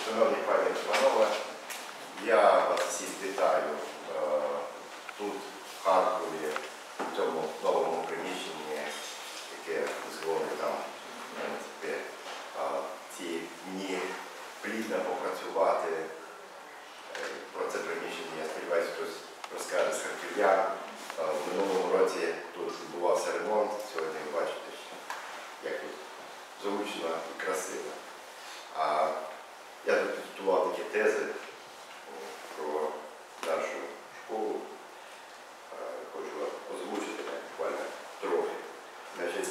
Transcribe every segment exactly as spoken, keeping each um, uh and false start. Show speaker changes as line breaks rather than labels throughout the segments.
Шановні пані та панове, я вас всіх вітаю е, тут, в Харкові, в цьому новому приміщенні, яке дозволить нам в принципі, е, ці дні плідно попрацювати. Е, про це приміщення, я сподіваюся, хтось розкаже з харків'ян. Е, в минулому році тут відбувався ремонт, сьогодні ви бачите, як тут зручно і красиво. А я тут підготував такі тези про нашу школу. Хочу озвучити так, буквально трохи. Значить,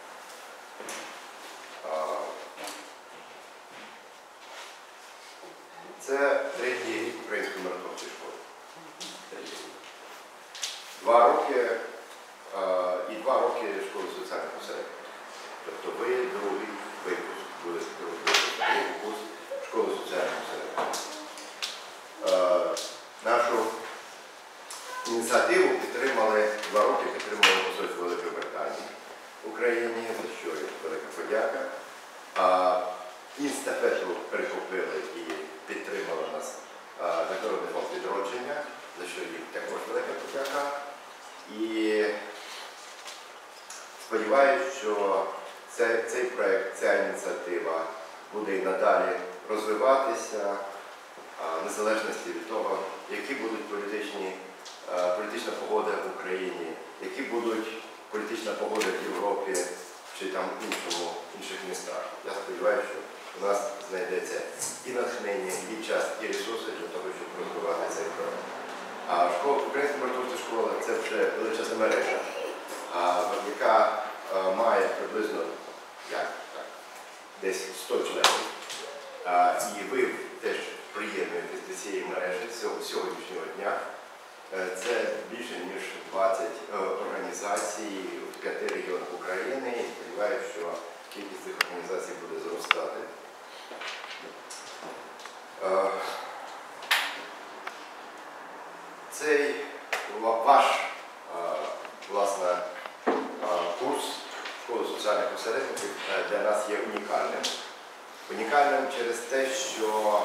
це третій рік Української миротворчої школи. Два роки і два роки школи соціальних посередників. Тобто ви другий випуск, будете другий випуск, другий курс школи соціальних посередників. Нашу ініціативу підтримали, два роки підтримали посольство Великої Британії в Україні, за що є велика подяка. Інстафету перехопили і підтримали нас Міжнародний фонд відродження, за що їм також велика подяка. І сподіваюся, що цей, цей проєкт, ця ініціатива буде і надалі розвиватися, в незалежності від того, які будуть політичні, політична погода в Україні, які будуть політична погода в Європі чи там іншому, інших містах. Я сподіваюся, що у нас знайдеться і натхнення, і час, і ресурси для того, щоб розвивати цей проєкт. А школа, Українська миротворча школа – це вже величезна мережа, яка має приблизно як, так, десь сто членів. І ви теж приєднуєтесь до цієї мережі сьогоднішнього дня. Це більше ніж двадцять організацій в п'яти регіонах України. І сподіваюся, що кількість цих організацій буде зростати. Цей ваш власне, курс школи соціальних посередників для нас є унікальним. Унікальним через те, що,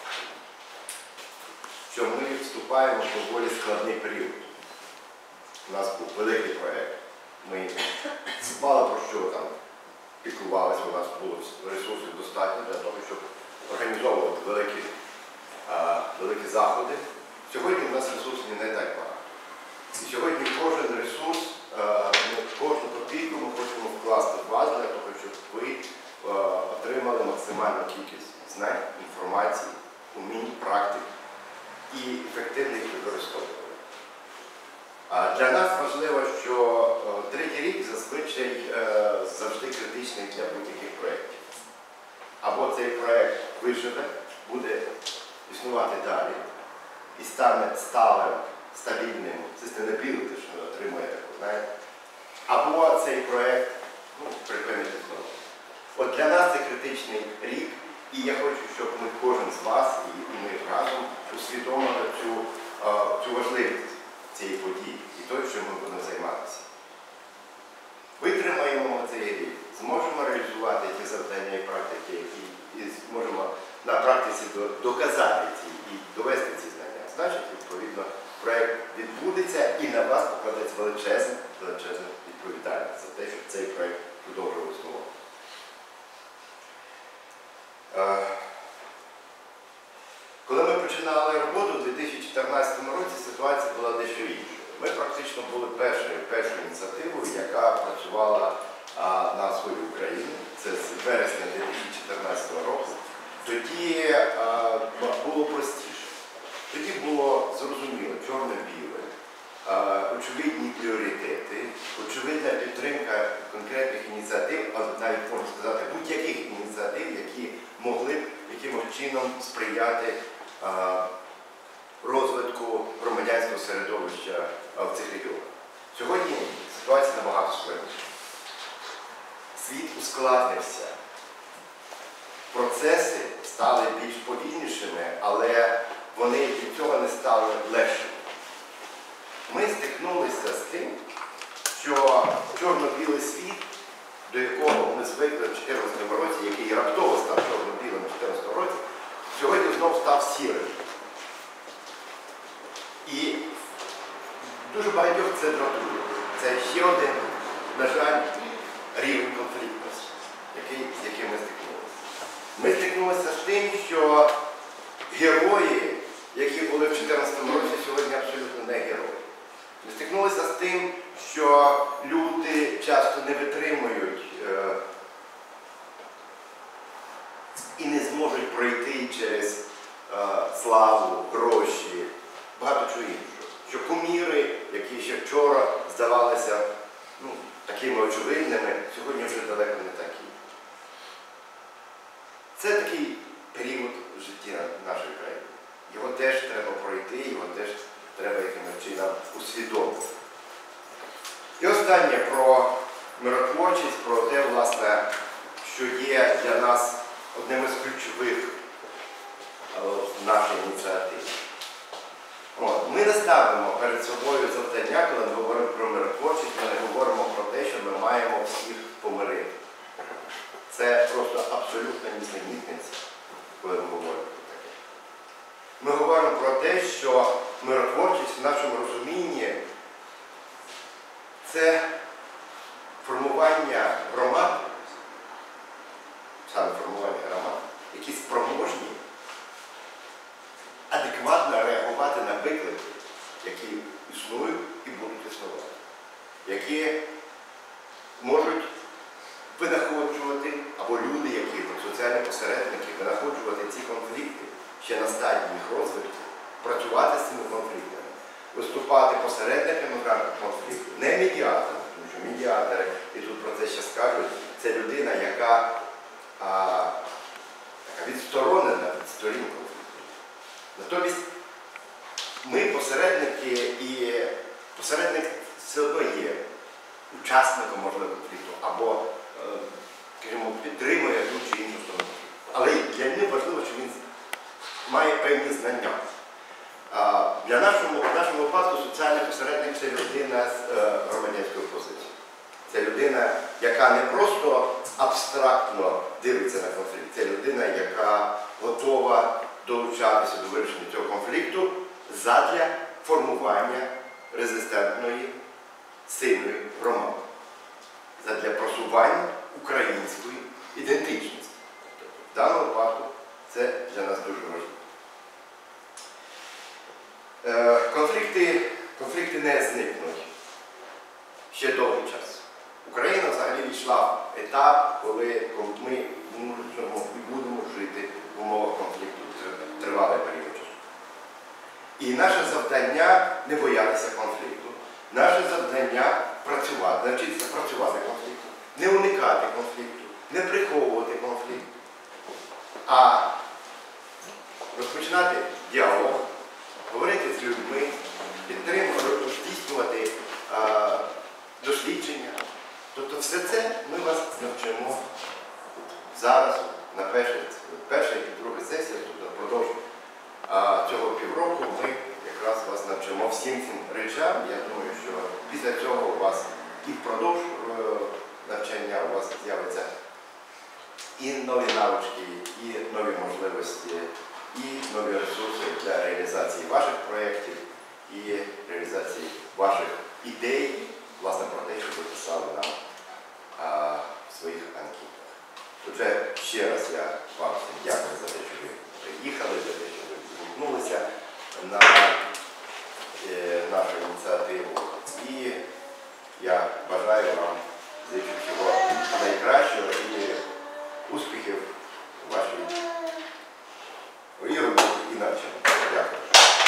що ми вступаємо в доволі складний період. У нас був великий проєкт. Ми мало про що там піклувалися, у нас було ресурсів достатньо для того, щоб організовувати великі, а, великі заходи. Сьогодні у нас ресурсів не так багато. І сьогодні кожен ресурс, а, кожну копійку ми хочемо вкласти в вас для того, щоб ви а, отримали максимальну кількість знань, інформації, умінь, практик і ефективно їх використовувати. А для нас важливо, що а, третій рік зазвичай а, завжди критичний для будь-яких проєктів. Або цей проєкт виживе, буде існувати далі і стане сталим, стабільним, sustainability, що отримує таку, знаєте. Або цей проєкт ну, припинити знову. От для нас це критичний рік, і я хочу, щоб ми кожен з вас і, і ми разом усвідомили цю, uh, цю важливість цієї події і того, що ми будемо займатися. Витримаємо цей рік, зможемо реалізувати ті завдання і практики, і, і зможемо на практиці доказати ці і довести ці знання. Значить, відповідно, проєкт відбудеться і на вас покладеться величезна, величезна відповідальність за те, щоб цей проєкт продовжував існувати. Коли ми починали роботу у дві тисячі чотирнадцятому році, ситуація була дещо іншою. Ми практично були першою, першою ініціативою, яка працювала а, на сході України. Це з вересня дві тисячі чотирнадцятого року. Тоді а, було простіше. Тоді було зрозуміло, чорно-біле, очевидні пріоритети, очевидна підтримка конкретних ініціатив, а навіть можна сказати, будь-яких ініціатив, які могли б якимось чином сприяти а, розвитку громадянського середовища в цих регіонах. Сьогодні ситуація набагато складніша. Світ ускладнився. Процеси стали більш повільнішими, але вони від цього не стали легшими. Ми стикнулися з тим, що чорно-білий світ, до якого ми звикли в дві тисячі чотирнадцятому році, який раптово став чорно-білим у дві тисячі чотирнадцятому році, це дратує. Це ще один, на жаль, рівень конфліктності, який, з яким ми стикнулися. Ми стикнулися з тим, що герої, які були в дві тисячі чотирнадцятому році, сьогодні абсолютно не герої. Ми стикнулися з тим, що люди часто не витримують е і не зможуть пройти через е славу, гроші, багато чого іншого. Що куміри, які ще вчора здавалися ну, такими очевидними, сьогодні вже далеко не такі. Це такий період в житті нашої країни. Його теж треба пройти, його теж треба якимось чином усвідомити. І останнє про миротворчість, про те, власне, що є для нас одним із ключових нашої ініціативи. От. Ми не ставимо перед собою завдання, коли ми говоримо про миротворчість, ми не говоримо про те, що ми маємо всіх помирити. Це просто абсолютна нісенітниця, коли ми говоримо про таке. Ми говоримо про те, що миротворчість в нашому розумінні – це формування громад, саме формування громад, які спроможні адекватно реагувати на виклики, які існують і будуть існувати, які можуть винаходжувати, або люди, які соціальні посередники, винаходжувати ці конфлікти ще на стадії їх розвитку, працювати з цими конфліктами, виступати посередниками в конфлікту, не медіаторами, тому що медіатори, і тут про це ще скажуть, це людина, яка, а, яка відсторонена від сторін конфлікту. Натомість ми посередники, і посередник все одно є учасником, можливо, конфлікту, або, скажімо, підтримує ту чи іншу сторону. Але для нього важливо, що він має певні знання. Для нашого, в нашому випадку соціальний посередник – це людина з громадянською позицією. Це людина, яка не просто абстрактно дивиться на конфлікт, це людина, яка готова долучатися до вирішення цього конфлікту задля формування резистентної, сильної громади, задля просування української ідентичності. В даному випадку це для нас дуже важливо. Конфлікти, конфлікти не зникнуть ще довгий час. Україна взагалі війшла в етап, коли ми можемо і будемо жити в умовах конфлікту тривалий період часу. І наше завдання не боятися конфлікту. Наше завдання працювати, навчитися працювати конфлікту, не уникати конфлікту, не приховувати конфлікт, а розпочинати діалог, говорити з людьми, підтримувати, здійснювати а, дослідження. Тобто все це ми вас навчимо зараз на першій, першій і другій сесії, тобто впродовж цього півроку ми якраз вас навчимо всім цим речам. Я думаю, що після цього у вас і впродовж навчання у вас з'являться і нові навички, і нові можливості, і нові ресурси для реалізації ваших проєктів, і реалізації ваших ідей, власне, про те, що ви писали нам а, в своїх анкетах. Отже, ще раз я вам всім дякую за те, що ви приїхали, за те, що ви звернулися на е, нашу ініціативу. І я бажаю вам зичу всього найкращого і успіхів у вашій і роботі, і навчанні. Дякую.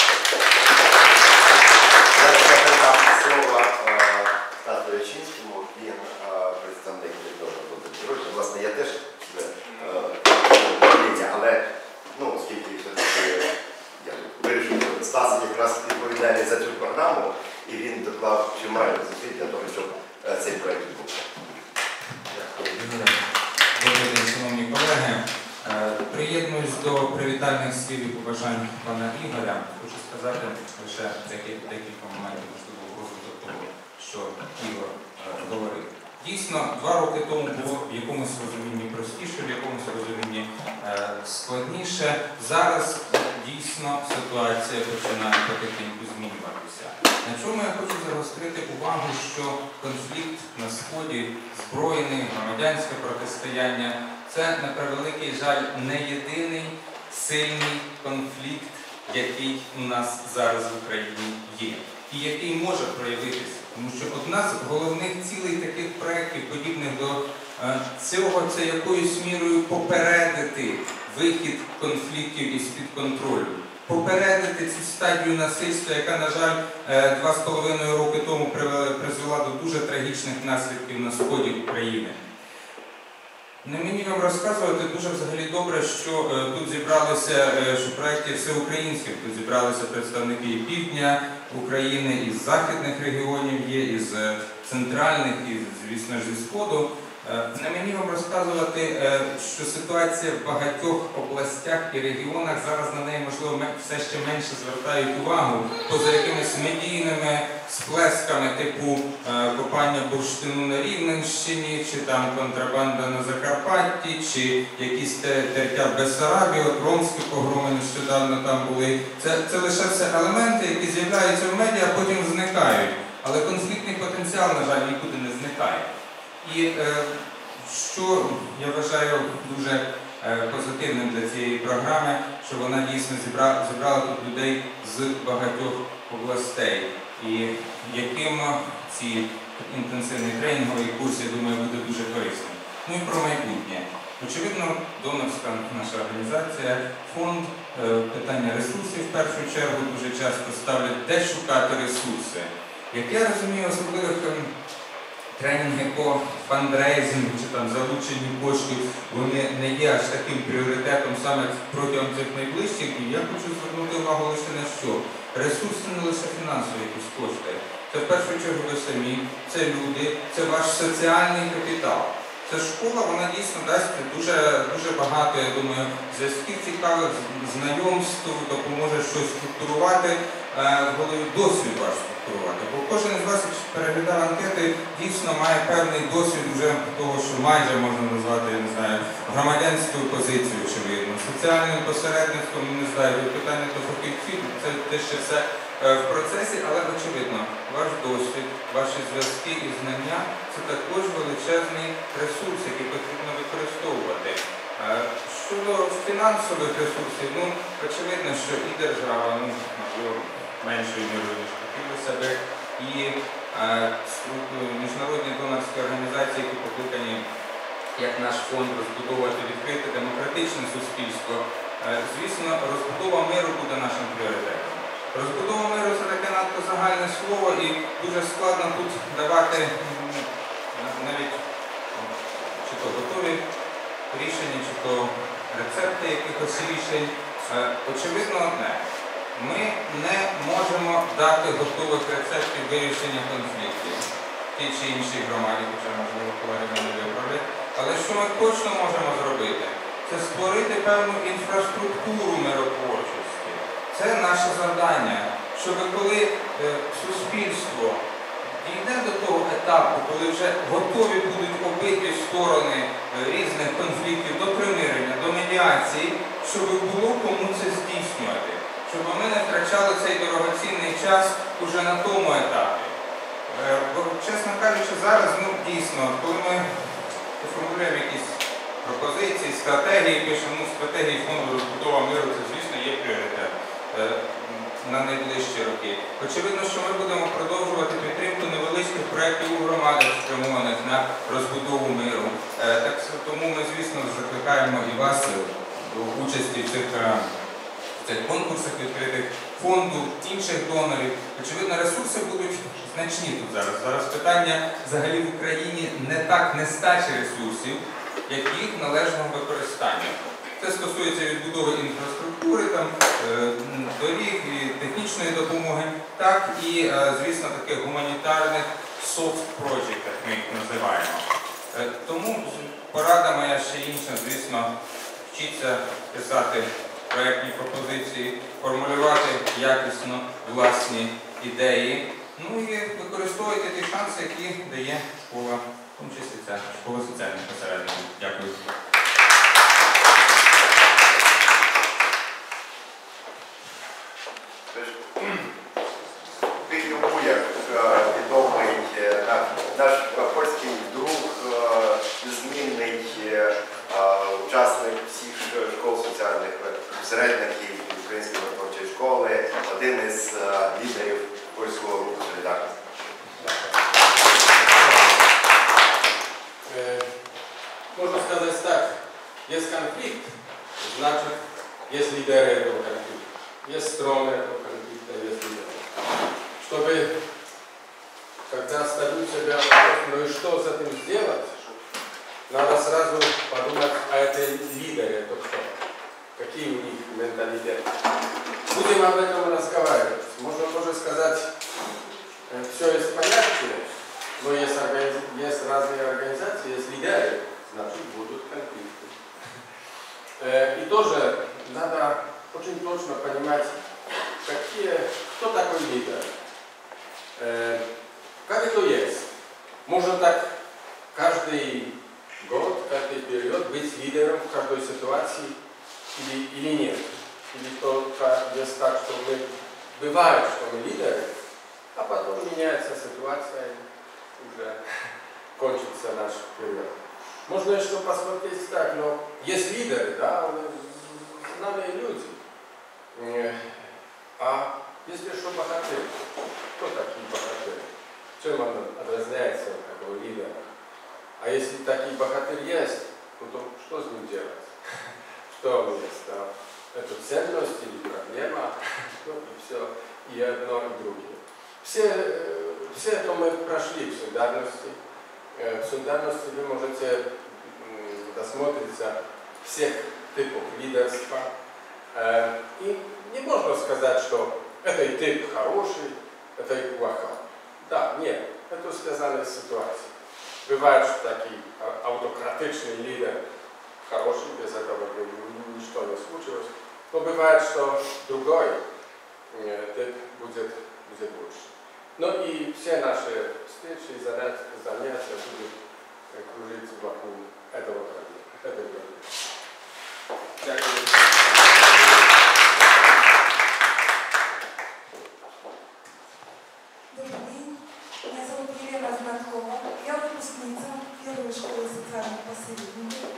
Зараз я передам слово Стасу Ячинському, він представник відомого. Власне, я теж управління, але, ну, оскільки все-таки я вирішив, що Стас якраз відповідальний за цю програму, і він доклав чимало зусиль для того, щоб цей проєкт був.
Дякую. Добрий день, шановні колеги. Приєднуюсь до привітальних слів і побажань пана Ігоря. Хочу сказати лише декілька моментів, можливо, розвиток того, що Ігор говорив. Дійсно, два роки тому було в якомусь розумінні простіше, в якомусь розумінні складніше. Зараз дійсно ситуація починає потихеньку змінюватися. На чому я хочу загострити увагу, що конфлікт на Сході, збройний, громадянське протистояння – це, на превеликий жаль, не єдиний сильний конфлікт, який у нас зараз в Україні є, і який може проявитися. Тому що одна з головних цілей таких проєктів, подібних до е, цього, це якоюсь мірою попередити вихід конфліктів із-під контролю. Попередити цю стадію насильства, яка, на жаль, е, два з половиною роки тому привела- призвела до дуже трагічних наслідків на сході України. Не мені вам розказувати, дуже взагалі добре, що е, тут зібралися, е, що в проєкті всеукраїнських, тут зібралися представники і півдня України, із західних регіонів є, із е, центральних, і, звісно ж, зі Сходу. Е, не мені вам розказувати, е, що ситуація в багатьох областях і регіонах, зараз на неї, можливо, ме- все ще менше звертають увагу, поза якимись медійними сплесками типу е, копання бурштину на Рівненщині, чи там контрабанда на Закарпатті, чи якісь те- тертя в Бессарабії, от ромські погроми нещодавно там були. Це, це лише все елементи, які з'являються в медіа, а потім зникають. Але конфліктний потенціал, на жаль, нікуди не зникає. І е, що я вважаю дуже е, позитивним для цієї програми, що вона дійсно зібрала, зібрала тут людей з багатьох областей. І яким ці інтенсивні тренінгові курси, я думаю, буде дуже корисним. Ну і про майбутнє. Очевидно, донорська наша організація, фонд, е, питання ресурсів в першу чергу дуже часто ставлять, де шукати ресурси. Як я розумію, особливих ем, тренінги по фандрейзингу чи там залученню коштів, вони не є аж таким пріоритетом саме протягом цих найближчих днів. Я хочу звернути увагу лише на що. Ресурси не лише фінансові якісь кошти. Це в першу чергу ви самі, це люди, це ваш соціальний капітал. Ця школа, вона дійсно дасть дуже, дуже багато, я думаю, зв'язків цікавих, знайомств, допоможе щось структурувати, е, в голові досвід ваш структурувати. Бо кожен з вас, якщо переглядав анкети, дійсно має певний досвід вже того, що майже можна назвати, я не знаю, громадянською позицією, очевидно, соціальним посередництвом, не знаю, питання до фахівців, це те ще все е, в процесі, але очевидно, ваш досвід, ваші зв'язки і знання – це також величезний ресурс, який потрібно використовувати. Е, Щодо фінансових ресурсів, ну, очевидно, що і держава, ну, можливо, меншою мірою, ніж хотілося би, і е, міжнародні донорські організації, які покликані, як наш фонд, розбудовувати відкрите демократичне суспільство. Е, звісно, розбудова миру буде нашим пріоритетом. Розбудова миру – це таке надто загальне слово, і дуже складно тут давати навіть чи то готові рішення, чи то рецепти якихось рішень. Очевидно одне. Ми не можемо дати готових рецептів вирішення конфліктів в тій чи іншій громаді, хоча, можливо, колеги мене виправлять. Але що ми точно можемо зробити? Це створити певну інфраструктуру миротворчості. Це наше завдання, щоб коли е, суспільство дійде до того етапу, коли вже готові будуть обидві сторони е, різних конфліктів до примирення, до медіації, щоб було кому це здійснювати. Щоб ми не втрачали цей дорогоцінний час уже на тому етапі. Е, бо, чесно кажучи, зараз, ну, дійсно, коли ми формулюємо якісь пропозиції, стратегії, пишемо, ну, стратегії фонду розбудова миру, це, звісно, є пріоритет е, на найближчі роки. Очевидно, що ми будемо продовжувати підтримку невеличких проєктів у громадах, спрямованих на розбудову миру. Е, так, тому ми, звісно, закликаємо і вас до участі в цих, в цих конкурсах відкритих фонду, інших донорів. Очевидно, ресурси будуть значні тут зараз. Зараз питання взагалі в Україні не так нестачі ресурсів, як їх належного використання. Це стосується відбудови інфраструктури, там, доріг і технічної допомоги, так і, звісно, таких гуманітарних софт-проєктів, як ми їх називаємо. Тому порада моя ще інша, звісно, вчіться писати проєктні пропозиції, формулювати якісно власні ідеї, ну і використовуйте ті шанси, які дає школа, в тому числі ця школа соціальних посередників. Дякую.
Біля
значит, есть лидеры этого конфликта, есть стороны этого конфликта, есть лидеры. Чтобы, когда ставим себя вопрос, ну и что с этим сделать, надо сразу подумать, а это лидеры, это кто? Какие у них менталитеты? Будем об этом разговаривать. Можно тоже сказать, все есть понятие, но есть, организ... есть разные организации, есть лидеры, значит будут конфликты. И тоже надо очень точно понимать, какие, кто такой лидер. Как это есть? Можно так каждый год, каждый период быть лидером в каждой ситуации или, или нет. Или только есть так, что мы, бывает, что мы лидеры, а потом меняется ситуация и уже кончится наш период. Можно еще посмотреть так, но есть лидеры, да, знамые люди. А есть еще богатырь. Кто такие богатыри? Чем он отличается от такого лидера? А если такие богатырь есть, ну, то что с ним делать? Что он есть? Да? Это ценность или проблема? Ну, и все, и одно, и другое. Все, все это мы прошли в солидарности. В солидарности вы можете досмотреться всех типов лидерства. И не можно сказать, что этот тип хороший, это плохой. Да, нет, это связано с ситуацией. Бывает, что такие аутократичные лидеры хорошие, без этого бы ничто не случилось. Но бывает, что другой тип будет, будет лучше. Ну и все наши встречи и занятия, занятия будут кружиться вокруг этого проблемы. Этой проблемы. Дякую.
Добрый день. Меня зовут Елена Знаткова. Я выпускница первой школы социальных посредников.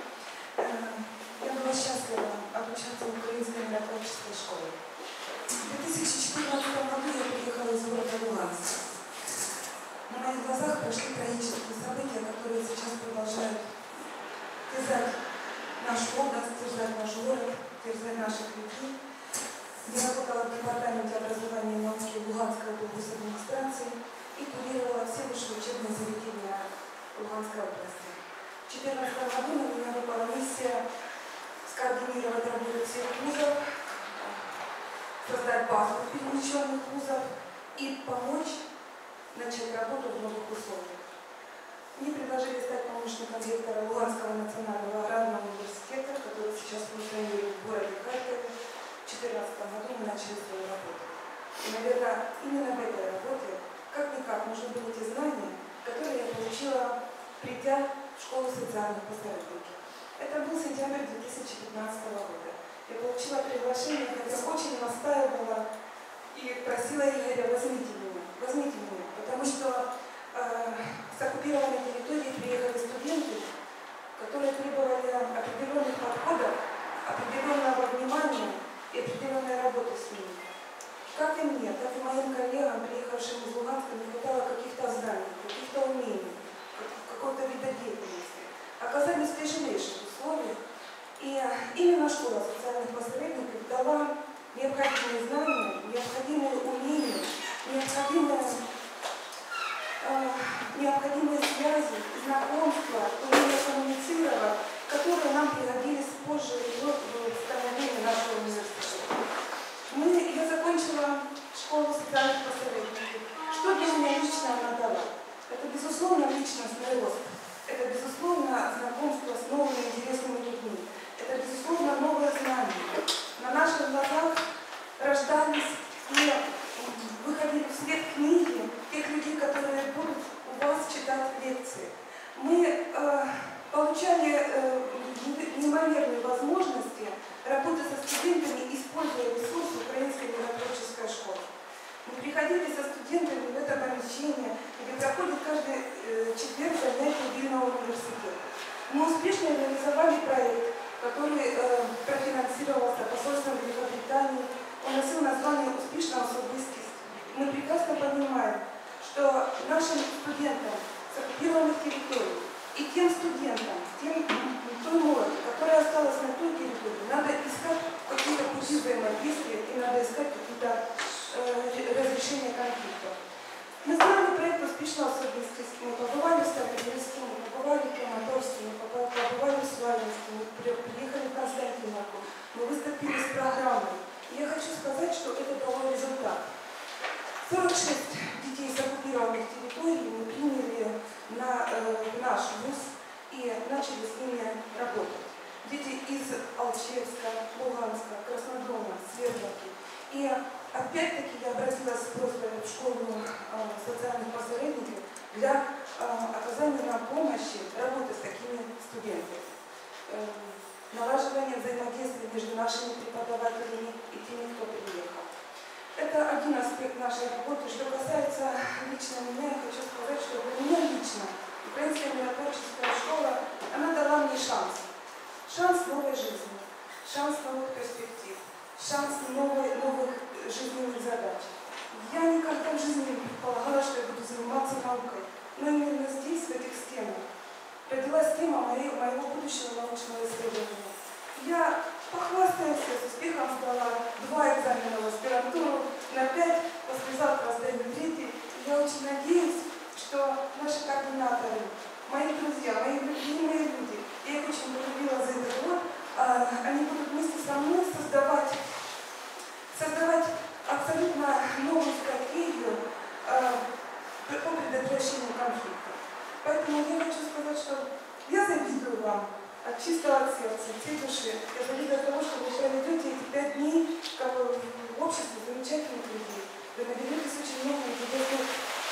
Я была счастлива обучаться в Украинской миротворческой школе. В две тысячи четырнадцатом году я приехала из города Луганск. На моих глазах прошли трагические события, которые сейчас продолжают терзать нашу область, терзать наш город, терзать наших людей. Я работала в департаменте образования и науки Луганской областной администрации и курировала все высшие учебные заведения Луганской области. В две тысячи четырнадцатом году на меня выпала миссия скоординировать работу всех вузов, создать базу перемещенных вузов и помочь начать работу в новых условиях. Мне предложили стать помощником ректора Луганского национального аграрного университета, который сейчас функционирует в городе Харькове. В две тысячи четырнадцатом году мы начали свою работу. И, наверное, именно в этой работе, как-никак, нужны были те знания, которые я получила, придя в школу социальных посредников. Это был сентябрь две тысячи пятнадцатого года. Я получила приглашение, хотя очень настаивала и просила Игоря: возьмите меня, возьмите меня, потому что э, с оккупированной территории приехали студенты, которые требовали определенных подходов, определенного внимания и определенной работы с ними. Как и мне, так и моим коллегам, приехавшим из Луганска, не хватало каких-то знаний, каких-то умений, какого-то вида деятельности. Оказались в тяжелейших условиях, и именно школа социальных посредников дала необходимые знания, необходимые умения, необходимые, э, необходимые связи, знакомства, умение коммуницировать, которые нам пригодились позже в становлении нашего университета. Мы, я закончила школу социальных посредников. Что для меня лично она дала? Это, безусловно, личностный рост. Это, безусловно, знакомство с новыми интересными людьми. Это, безусловно, новые знания. На наших глазах рождались и выходили в свет книги тех людей, которые будут у вас читать лекции. Мы э, получали э, неимоверные возможности работать со студентами, используя ресурсы Украинской миротворческой школы. Мы приходили со студентами в это помещение, где проходит каждый э, четверг занятия Вильного университета. Мы успешно реализовали проект, который э, профинансировался посольством Великобритании. Он носил название «Успешная особистість». Мы прекрасно понимаем, что нашим студентам с оккупированных территорий и тем студентам, тем той молоди, которая осталась на той территории, надо искать пути взаимодействия и надо искать какие-то э, разрешения конфликтов. Мы знали проект успешно, особенности, мы побывали в Старобельске, мы побывали в Краматорске, мы побывали в Славянске, мы приехали в Константиновку, мы выступили с программой. И я хочу сказать, что это дало результат. сорок шесть детей с оккупированных территорий мы приняли на э, наш вуз и начали с ними работать. Дети из Алчевска, Луганска, Краснодона, Свердловки. И опять-таки я обратилась с просьбой в школу э, социальных посредников для э, оказания нам помощи работы с такими студентами. Э, налаживание взаимодействия между нашими преподавателями и теми, кто приехал. Это один аспект нашей работы. Что касается лично меня, я хочу сказать, что для меня лично Украинская миротворческая школа, она дала мне шанс. Шанс новой жизни, шанс новых перспектив, шанс новой, новых жизненных задач. Я никогда в жизни не предполагала, что я буду заниматься наукой, но именно здесь, в этих стенах, родилась тема моей, моего будущего научного исследования. Я похвастаюсь, с успехом сдала два экзамена в аспирантуру, на пять, послезавтра сдаю третий. Я очень надеюсь, что наши координаторы, мои друзья, мои любимые люди, я их очень полюбила за этот год, они будут вместе со мной создавать, создавать абсолютно новую стратегию по предотвращению конфликта. Поэтому я хочу сказать, что я завидую вам от чистого сердца, всей души. Я завидую того, что вы проведете эти пять дней в обществе замечательных людей. Вы наберетесь очень много интересных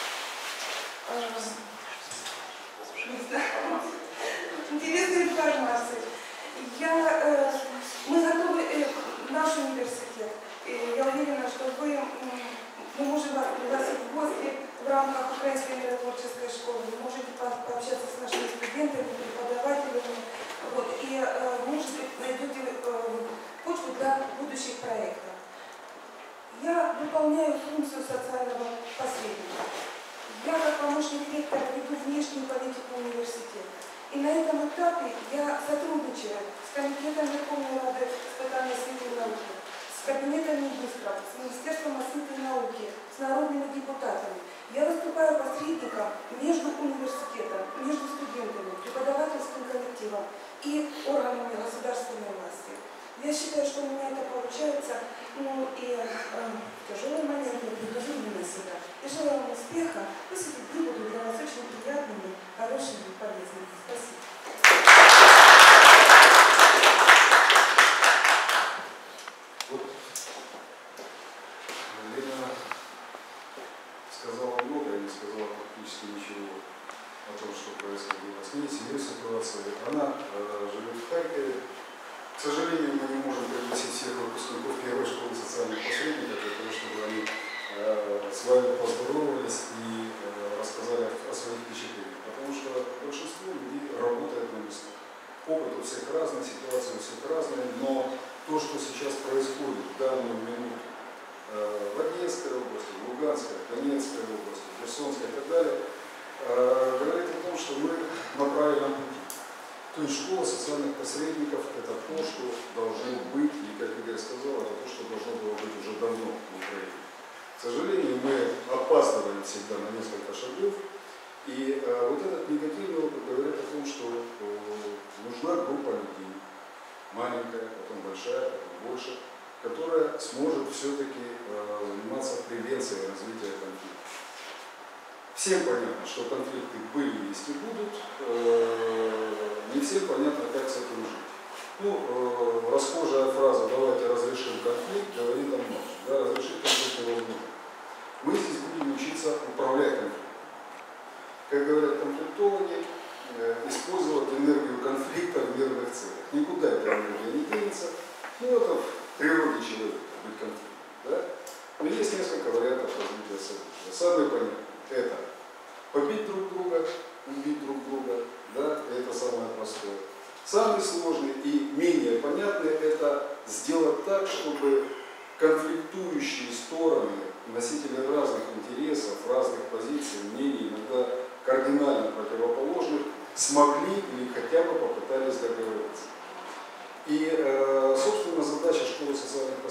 интересной информации. Я, э, мы готовы, э, наш университет, э, я уверена, что вы, э, мы можем вас пригласить в гости в рамках Украинской миротворческой школы, вы можете по пообщаться с нашими студентами, преподавателями, вот, и, э, может быть, найдете э, почву для будущих проектов. Я выполняю функцию социального посредника. Я, как помощник ректора, веду внешнюю политику университета. И на этом этапе я сотрудничаю с Комитетом Верховной Рады испытаний освиты и науки, с Кабинетом министров, с Министерством освиты и науки, с народными депутатами. Я выступаю посредником между университетом, между студентами, преподавательским коллективом и органами государственной власти. Я считаю, что у меня это получается, ну и э, тяжелые моменты я прихожу на себя. Я желаю вам успеха, пусть эти дни будут для вас очень приятными, хорошими и полезными. Спасибо.
Вот Лена сказала много, и не сказала практически ничего о том, что происходило с ней, с ее ситуацией. Она э, живет в Харькове. К сожалению, мы не можем пригласить всех выпускников первой школы социальных посредников для того, чтобы они э, с вами поздоровались и э, рассказали о своих впечатлениях. Потому что большинство людей работает на местах. Опыт у всех разный, ситуация у всех разная, но то, что сейчас происходит в данную минуту э, в Одесской области, в Луганской, Донецкой области, Херсонской и так далее, э, говорит о том, что мы на правильном пути. То есть школа социальных посредников – это то, что должно быть, и, как Игорь сказал, это то, что должно было быть уже давно в Украине. К сожалению, мы опаздываем всегда на несколько шагов, и э, вот этот негативный опыт говорит о том, что э, нужна группа людей, маленькая, потом большая, потом больше, которая сможет все-таки э, заниматься превенцией развития конфликта. Всем понятно, что конфликты были, есть и будут. Не всем понятно, как с этим жить. Ну, расхожая фраза «давайте разрешим конфликт» говорит о многом. Да, разрешить конфликт невозможно. Мы здесь будем учиться управлять конфликтом. Как говорят конфликтологи, использовать энергию конфликта в мирных целях. Никуда эта энергия не денется. Ну, это в природе человека, быть конфликтом. Да? Но есть несколько вариантов развития событий. Самый понятный – это побить друг друга, убить друг друга, да, это самое простое. Самый сложный и менее понятный – это сделать так, чтобы конфликтующие стороны, носители разных интересов, разных позиций, мнений, иногда кардинально противоположных, смогли или хотя бы попытались договориться. И, собственно, задача школы социальных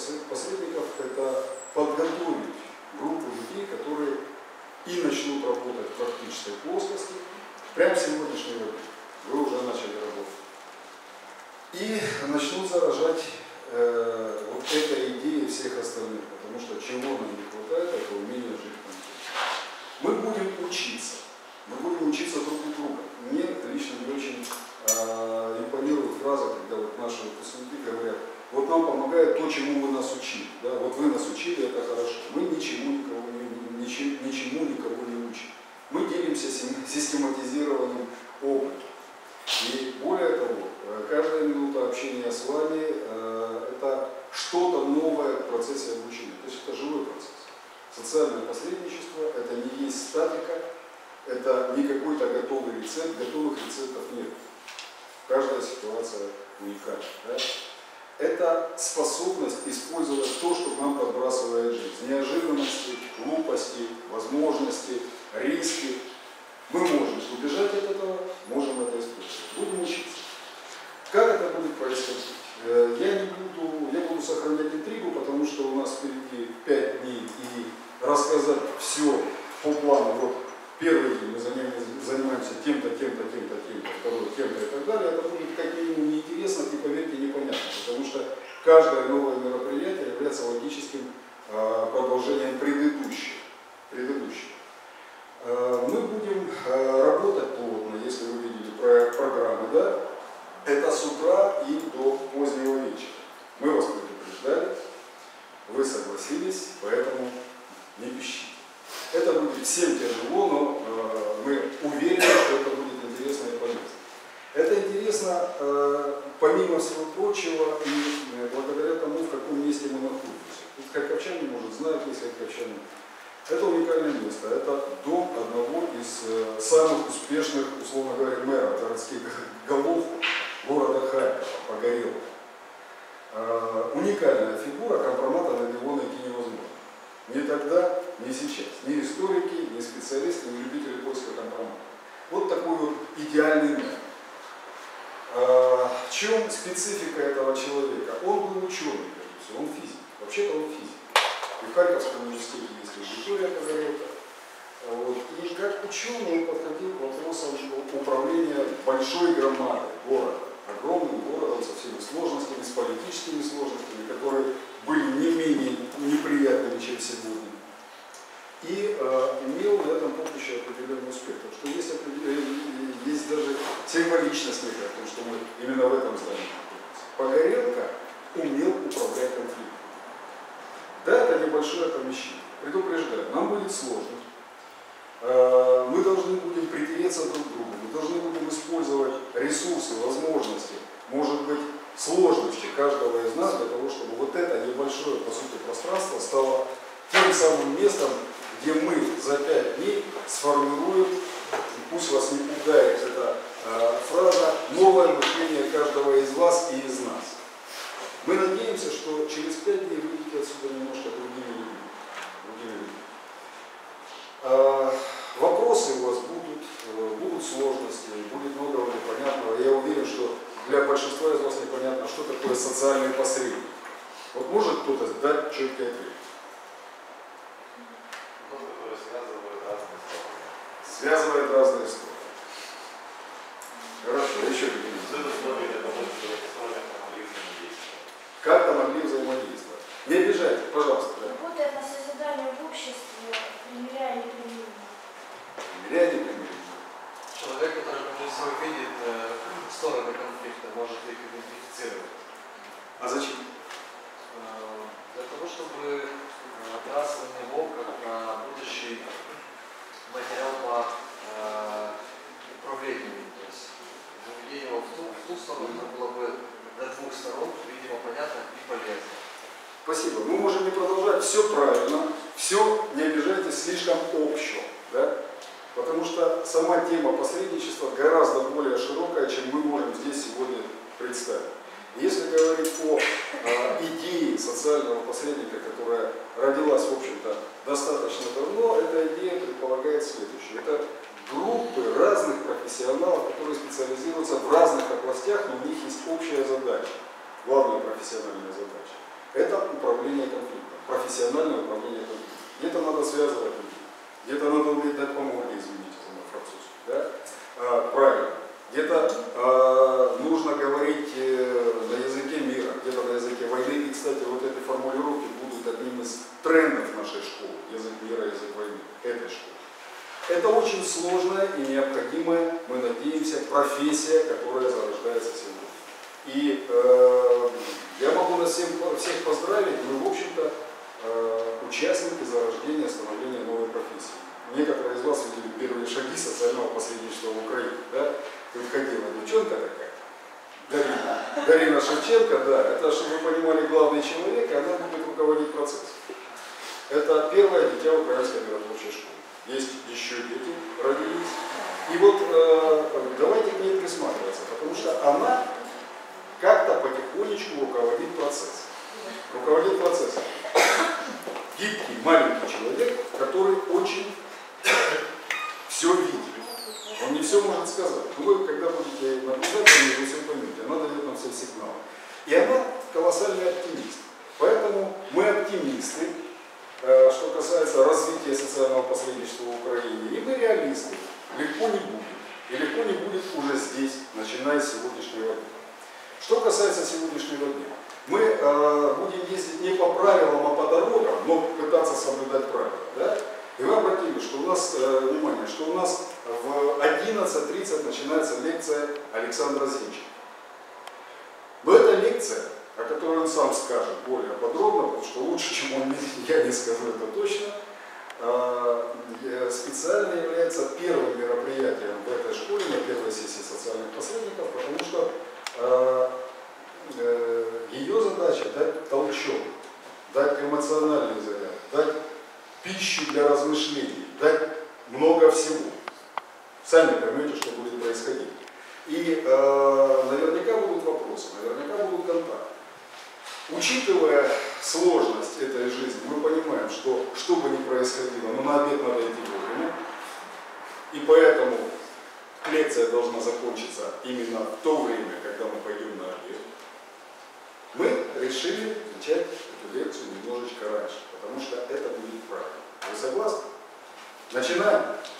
помогает то, чему вы нас учили. Да? Вот вы нас учили, это хорошо. Мы ничему никого не, ничему, ничему никого не учим. Мы делимся систематизированным опытом. И более того, каждая минута общения с вами э, это что-то новое в процессе обучения. То есть это живой процесс. Социальное посредничество это не есть статика, это не какой-то готовый рецепт, готовых рецептов нет. Каждая ситуация уникальна. Да? Это способность использовать то, что нам подбрасывает жизнь. Неожиданности, глупости, возможности, риски. Мы можем убежать от этого, можем это использовать. Будем учиться. Как это будет происходить? Я не буду, я буду сохранять интригу, потому что у нас впереди пять дней и рассказать все по плану. Вот первый день мы занимаемся тем-то, тем-то, тем-то, тем-то, второй тем-то и так далее. Это будет как минимум неинтересно и, поверьте, непонятно, потому что каждое новое мероприятие является логическим продолжением предыдущего. предыдущего. Мы будем работать плотно, если вы видели проект программы, да? Это с утра и до позднего вечера. Мы вас предупреждали, вы согласились, поэтому не пищите. Это будет всем тяжело, но э, мы уверены, что это будет интересно и полезно. Это интересно, э, помимо всего прочего, и э, благодаря тому, в каком месте мы находимся. Тут харьковчане, может, знают, если харьковчане. Это уникальное место. Это дом одного из э, самых успешных, условно говоря, мэров городских голов города Харькова, Погорелова. Э, уникальная фигура, компромата на него найти невозможно. Ни тогда, ни сейчас. Ни историки, ни специалисты, ни любители поиска компромата. Вот такой вот идеальный мэр. Э, в чем специфика этого человека? Он был ученый, он физик. Вообще-то он физик. И в Харьковском университете есть аудитория Погорелова. Вот. И как ученый он подходил к вопросам управления большой громадой города, огромным городом со всеми сложностями, с политическими сложностями, которые были не менее неприятными, чем сегодня. И э, имел на этом поприще определенный успех. Так что есть, есть даже символичность некая, потому что мы именно в этом здании находимся. Погорелка умел управлять конфликтом. Да, это небольшое помещение. Предупреждаю, нам будет сложно. Мы должны будем притереться друг к другу, мы должны будем использовать ресурсы, возможности, может быть, сложности каждого из нас для того, чтобы вот это небольшое, по сути, пространство стало тем самым местом, где мы за пять дней сформируем, и пусть вас не пугает эта э, фраза, новое мышление каждого из вас и из нас. Мы надеемся, что через пять дней выйдете отсюда немножко другими людьми. Другими людьми. А, вопросы у вас будут, будут сложности, будет много непонятного. Я уверен, что для большинства из вас непонятно, что такое социальный посредник. Вот может кто-то дать четкий ответ? Связывает разные стороны. Хорошо, еще какие-нибудь. Как-то могли взаимодействовать. Не обижайте, пожалуйста. Да.
Работает на созидание в обществе, примиряя непримиримое.
Примиряя непримиримое.
Человек, который прежде всего видит э, стороны конфликта, может их идентифицировать.
А зачем?
Э, для того, чтобы опираться на него как на будущий материал по э, управлению. То есть заведение его в ту, в ту сторону, это было бы до двух сторон, видимо, понятно и полезно.
Спасибо. Мы можем не продолжать. Все правильно. Все, не обижайтесь, слишком общо. Да? Потому что сама тема посредничества гораздо более широкая, чем мы можем здесь сегодня представить. Если говорить о э, идее социального посредника, которая родилась, в общем-то, достаточно давно, эта идея предполагает следующее. Это группы разных профессионалов, которые специализируются в разных областях, но у них есть общая задача, главная профессиональная задача. Это управление конфликтом, профессиональное управление конфликтом. Где-то надо связывать людей, где-то надо уметь дать по морде, извините за мой французский, да? а, правильно. Где-то а, нужно говорить э, на языке мира, где-то на языке войны. И, кстати, вот эти формулировки будут одним из трендов нашей школы. Язык мира, язык войны, этой школы. Это очень сложная и необходимая, мы надеемся, профессия, которая зарождается сегодня. И э, Я могу нас всем, всех поздравить, мы, в общем-то, э, участники зарождения, становления новой профессии. Некоторые из вас видели первые шаги социального посредничества в Украине. Да? Тут ходила девчонка такая, Дарина, Дарина Шевченко, да, это, чтобы вы понимали, главный человек, и она будет руководить процессом. Это первое дитя Украинской миротворчей школы. Есть еще дети родились. И вот э, давайте к ней присматриваться, потому что она как-то потихонечку руководит процессом. Руководит процессом. Гибкий, маленький человек, который очень все видит. Он не все может сказать. Но вы, когда будете наблюдать, вы все поймете. Она дает нам все сигналы. И она колоссальный оптимист. Поэтому мы оптимисты, э, что касается развития социального посредничества в Украине. И мы реалисты. Легко не будет. И легко не будет уже здесь, начиная с сегодняшнего дня. Что касается сегодняшнего дня. Мы э, будем ездить не по правилам, а по дорогам, но пытаться соблюдать правила. Да? И вы обратили, что у нас, э, внимание, что у нас в одиннадцать тридцать начинается лекция Александра Зинченко. Но эта лекция, о которой он сам скажет более подробно, потому что лучше, чем он, я не скажу это точно, э, специально является первым мероприятием в этой школе на первой сессии социальных посредников, потому что э, э, ее задача дать толчок, дать эмоциональный заряд, дать пищу для размышлений, дать много всего. Сами поймете, что будет происходить. И э, наверняка будут вопросы, наверняка будут контакты. Учитывая сложность этой жизни, мы понимаем, что что бы ни происходило, но на обед надо идти вовремя. И поэтому лекция должна закончиться именно в то время, когда мы пойдем на обед. Мы решили начать эту лекцию немножечко раньше, потому что это будет правильно. Вы согласны? Начинаем.